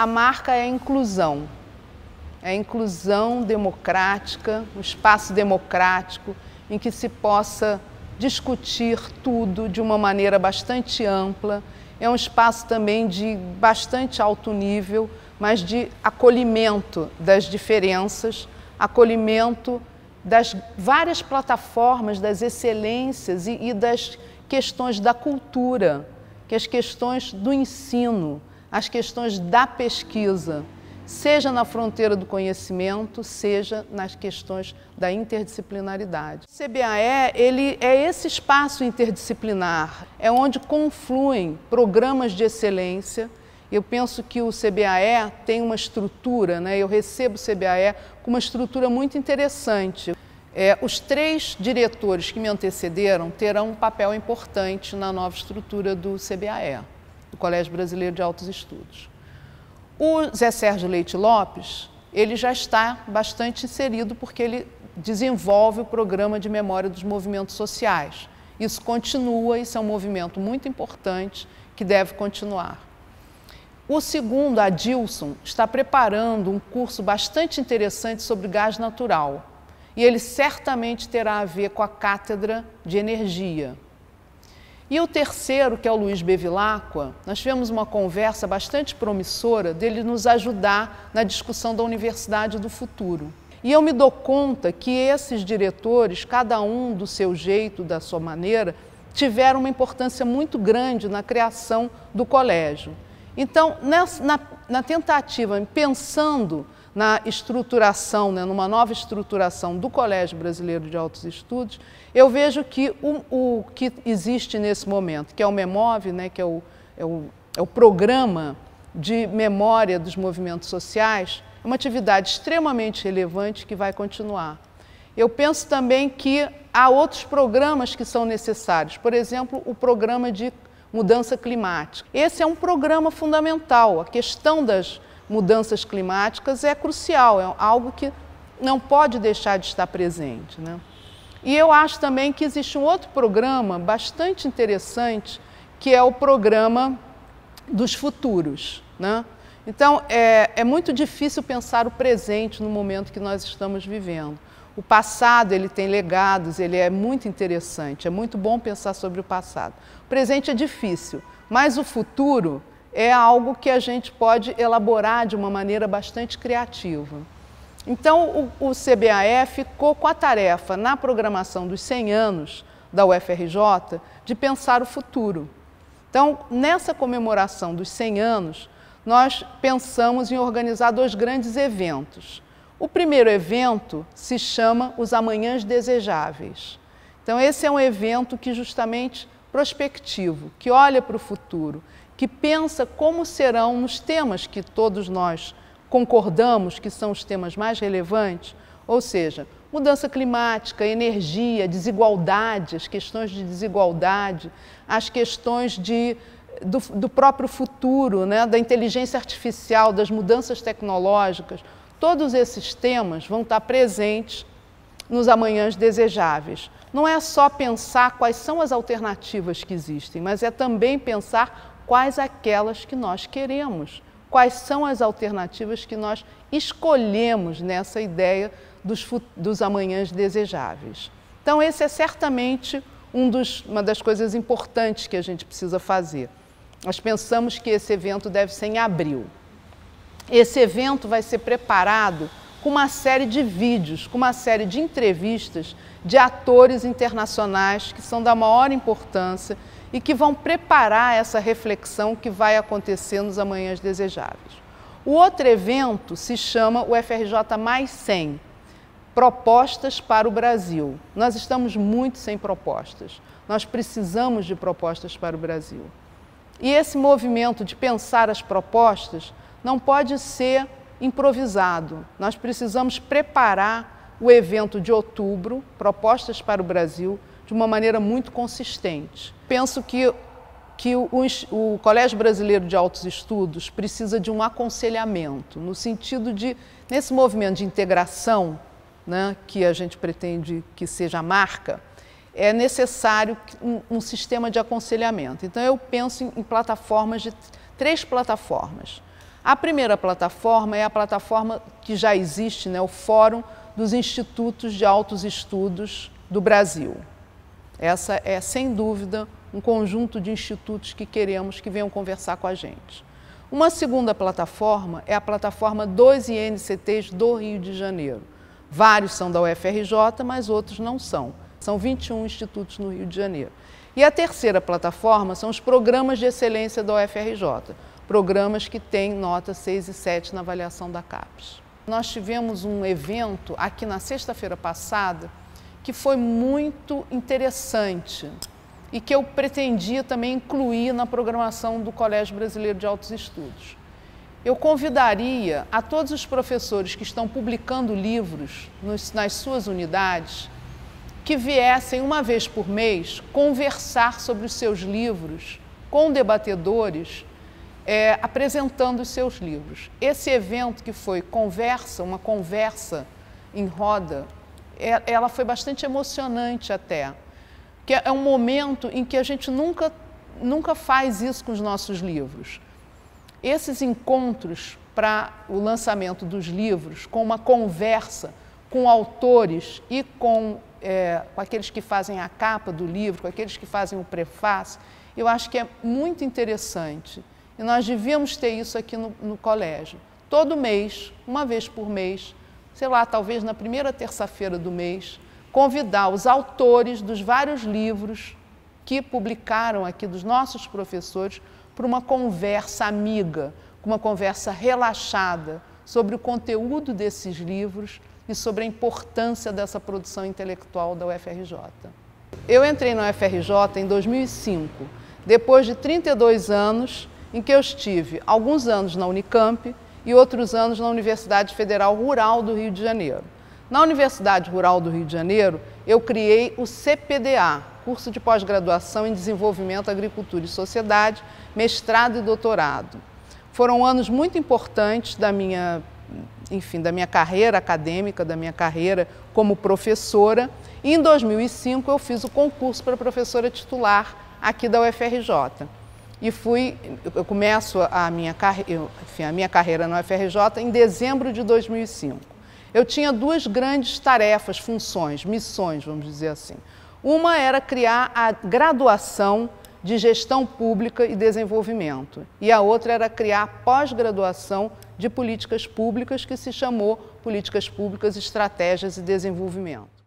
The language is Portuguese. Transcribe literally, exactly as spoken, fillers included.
a marca é a inclusão. É a inclusão democrática, um espaço democrático em que se possa discutir tudo de uma maneira bastante ampla. É um espaço também de bastante alto nível, mas de acolhimento das diferenças, acolhimento das várias plataformas, das excelências e, e das questões da cultura, que as questões do ensino, as questões da pesquisa, seja na fronteira do conhecimento, seja nas questões da interdisciplinaridade. O C B A E ele é esse espaço interdisciplinar, é onde confluem programas de excelência. Eu penso que o C B A E tem uma estrutura, né? Eu recebo o C B A E com uma estrutura muito interessante. É, os três diretores que me antecederam terão um papel importante na nova estrutura do C B A E, do Colégio Brasileiro de Altos Estudos. O Zé Sérgio Leite Lopes, ele já está bastante inserido porque ele desenvolve o programa de memória dos movimentos sociais. Isso continua, isso é um movimento muito importante que deve continuar. O segundo, Adilson, está preparando um curso bastante interessante sobre gás natural e ele certamente terá a ver com a cátedra de energia. E o terceiro, que é o Luiz Bevilacqua, nós tivemos uma conversa bastante promissora dele nos ajudar na discussão da Universidade do Futuro. E eu me dou conta que esses diretores, cada um do seu jeito, da sua maneira, tiveram uma importância muito grande na criação do colégio. Então, nessa, na, na tentativa, pensando na estruturação, né, numa nova estruturação do Colégio Brasileiro de Altos Estudos, eu vejo que o, o que existe nesse momento, que é o MEMOV, né, que é o, é, o, é o Programa de Memória dos Movimentos Sociais, é uma atividade extremamente relevante que vai continuar. Eu penso também que há outros programas que são necessários, por exemplo, o Programa de Mudança Climática. Esse é um programa fundamental, a questão das mudanças climáticas é crucial, é algo que não pode deixar de estar presente, né? E eu acho também que existe um outro programa bastante interessante, que é o Programa dos Futuros, né? Então, é, é muito difícil pensar o presente no momento que nós estamos vivendo. O passado, ele tem legados, ele é muito interessante, é muito bom pensar sobre o passado. O presente é difícil, mas o futuro é algo que a gente pode elaborar de uma maneira bastante criativa. Então, o, o C B A E ficou com a tarefa, na programação dos cem anos da U F R J, de pensar o futuro. Então, nessa comemoração dos cem anos, nós pensamos em organizar dois grandes eventos. O primeiro evento se chama Os Amanhãs Desejáveis. Então, esse é um evento que justamente prospectivo, que olha para o futuro, que pensa como serão nos temas que todos nós concordamos que são os temas mais relevantes, ou seja, mudança climática, energia, desigualdade, as questões de desigualdade, as questões de, do, do próprio futuro, né, da inteligência artificial, das mudanças tecnológicas, todos esses temas vão estar presentes nos Amanhãs Desejáveis. Não é só pensar quais são as alternativas que existem, mas é também pensar quais aquelas que nós queremos, quais são as alternativas que nós escolhemos nessa ideia dos, dos amanhãs desejáveis. Então, esse é certamente um dos, uma das coisas importantes que a gente precisa fazer. Nós pensamos que esse evento deve ser em abril. Esse evento vai ser preparado com uma série de vídeos, com uma série de entrevistas de atores internacionais que são da maior importância e que vão preparar essa reflexão que vai acontecer nos Amanhãs Desejáveis. O outro evento se chama o F R J mais cem, Propostas para o Brasil. Nós estamos muito sem propostas, nós precisamos de propostas para o Brasil. E esse movimento de pensar as propostas não pode ser improvisado, nós precisamos preparar o evento de outubro, Propostas para o Brasil, de uma maneira muito consistente. Penso que, que o, o Colégio Brasileiro de Altos Estudos precisa de um aconselhamento, no sentido de, nesse movimento de integração, né, que a gente pretende que seja a marca, é necessário um, um sistema de aconselhamento. Então, eu penso em, em plataformas, de três plataformas. A primeira plataforma é a plataforma que já existe, né, o Fórum dos Institutos de Altos Estudos do Brasil. Essa é, sem dúvida, um conjunto de institutos que queremos que venham conversar com a gente. Uma segunda plataforma é a plataforma dos I N C Ts do Rio de Janeiro. Vários são da U F R J, mas outros não são. São vinte e um institutos no Rio de Janeiro. E a terceira plataforma são os programas de excelência da U F R J, programas que têm nota seis e sete na avaliação da CAPES. Nós tivemos um evento aqui na sexta-feira passada que foi muito interessante e que eu pretendia também incluir na programação do Colégio Brasileiro de Altos Estudos. Eu convidaria a todos os professores que estão publicando livros nos, nas suas unidades que viessem uma vez por mês conversar sobre os seus livros com debatedores, é, apresentando os seus livros. Esse evento que foi conversa, uma conversa em roda, é, ela foi bastante emocionante até, que é um momento em que a gente nunca, nunca faz isso com os nossos livros. Esses encontros para o lançamento dos livros, com uma conversa com autores e com, é, com aqueles que fazem a capa do livro, com aqueles que fazem o prefácio, eu acho que é muito interessante. E nós devíamos ter isso aqui no, no colégio. Todo mês, uma vez por mês, sei lá, talvez na primeira terça-feira do mês, convidar os autores dos vários livros que publicaram aqui, dos nossos professores, para uma conversa amiga, uma conversa relaxada sobre o conteúdo desses livros e sobre a importância dessa produção intelectual da U F R J. Eu entrei na U F R J em dois mil e cinco, depois de trinta e dois anos em que eu estive alguns anos na Unicamp e outros anos na Universidade Federal Rural do Rio de Janeiro. Na Universidade Rural do Rio de Janeiro, eu criei o C P D A, Curso de Pós-Graduação em Desenvolvimento, Agricultura e Sociedade, mestrado e doutorado. Foram anos muito importantes da minha, enfim, da minha carreira acadêmica, da minha carreira como professora. E em dois mil e cinco eu fiz o concurso para professora titular aqui da U F R J. E fui, eu começo a minha, enfim, a minha carreira na U F R J em dezembro de dois mil e cinco. Eu tinha duas grandes tarefas, funções, missões, vamos dizer assim. Uma era criar a graduação de Gestão Pública e Desenvolvimento, e a outra era criar a pós-graduação de Políticas Públicas, que se chamou Políticas Públicas, Estratégias e Desenvolvimento.